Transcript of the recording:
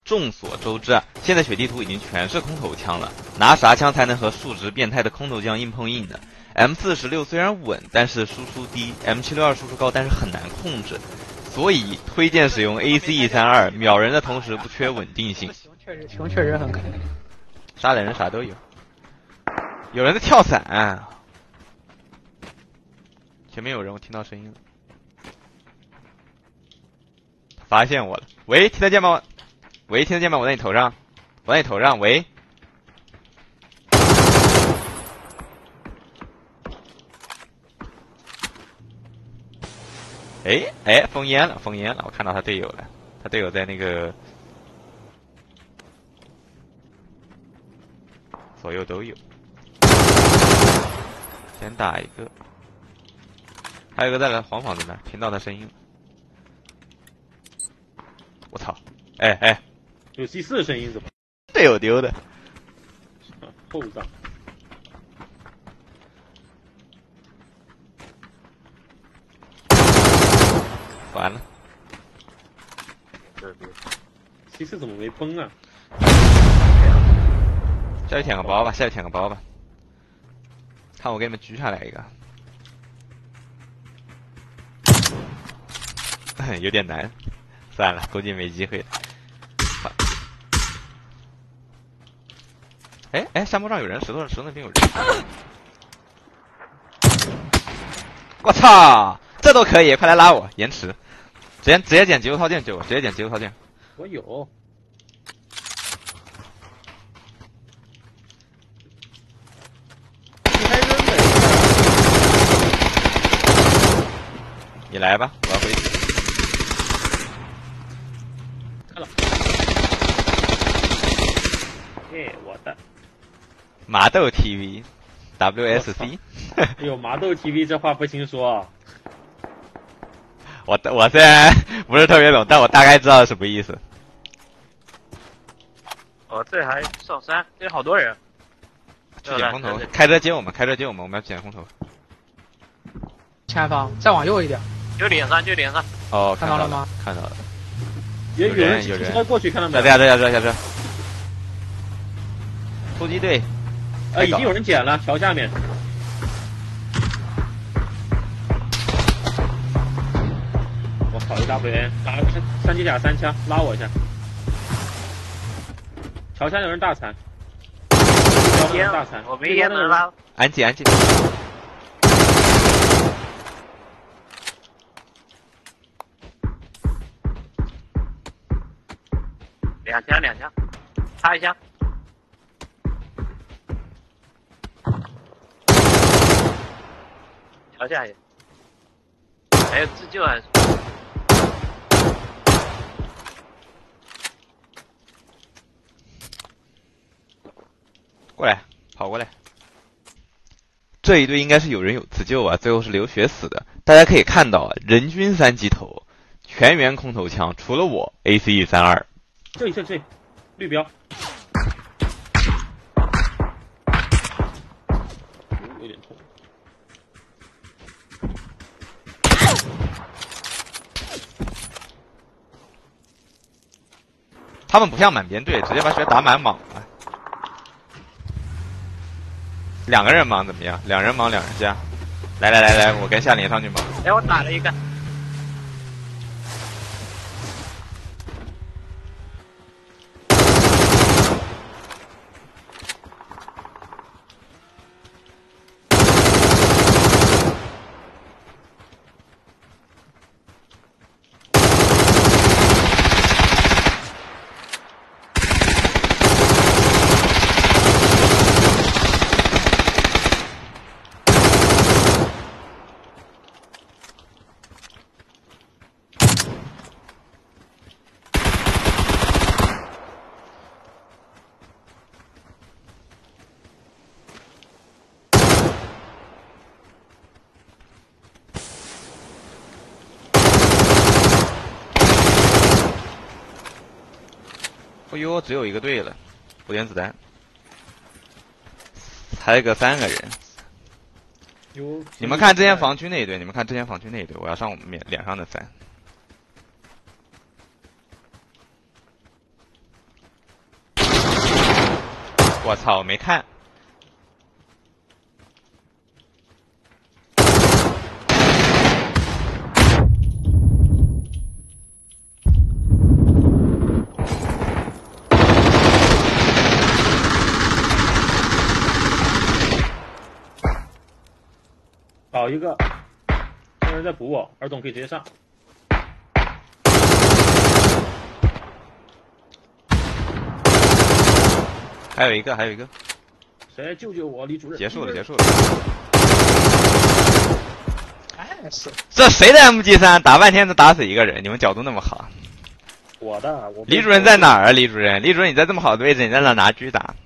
众所周知啊，现在血地图已经全是空投枪了，拿啥枪才能和数值变态的空投将硬碰硬呢 ？M46虽然稳，但是输出低；M72输出高，但是很难控制。所以推荐使用 ACE32，秒人的同时不缺稳定性。 熊确实很可爱。 杀人啥都有，有人在跳伞。前面有人，我听到声音了。他发现我了，喂，听得见吗？喂，听得见吗？我在你头上，我在你头上，喂。哎，封烟了，封烟了！我看到他队友了，他队友在那个左右都有。先打一个，还有一个在黄房子那，听到他声音了。我操！哎， 有 C4 的声音怎么？ 队友丢的。 后藏。 完了。 C4怎么没崩啊？ 下去舔个包吧，下去舔个包吧。看我给你们狙下来一个。有点难，算了，估计没机会了。哎，山坡上有人，石头那边有人。我操，这都可以，快来拉我！延迟，直接捡急救套件救我，直接捡急救套件。 我有。 你来吧，我要回去。 看了。我的。 麻豆 TV，WSC。 哎呦，麻豆 TV 这话不行说。 我虽然不是特别懂，但我大概知道什么意思。 哦，这还上山，这好多人。 去捡空投，开车接我们，我们要捡空投。 前方，再往右一点。 就脸上。 哦， 看到了吗？ 看到了。 有人过去看到没有？ 下车。突击队。 已经有人捡了，桥下面。我靠，一大堆人，打3机甲3枪，拉我一下。桥下有人大残。大残， 我没烟能拉。 安静。 两枪，插一枪。桥下也，还有自救还是？ 过来，跑过来。这一队应该是有人有自救啊，最后是流血死的。大家可以看到啊，人均3击头，全员空投枪，除了我 ACE32。 这里，绿标。有点痛。 他们不像满编队，直接把血打满莽了。2个人忙怎么样？2人忙2人下。来，我跟夏琳上去忙。 哎，我打了一个。 哎呦，只有一个队了，补点子弹，才个3个人。你们看之前防区那一队，我要上我们脸上的3。 我操，我没看。 倒一个，有人在补我，二总可以直接上。 还有一个，还有一个， 谁救救我，李主任？ 结束了，结束了。 哎，是这谁的 MG3 打半天都打死一个人？你们角度那么好。 我的，我李主任在哪儿啊？李主任，李主任你在这么好的位置，你在那拿狙打？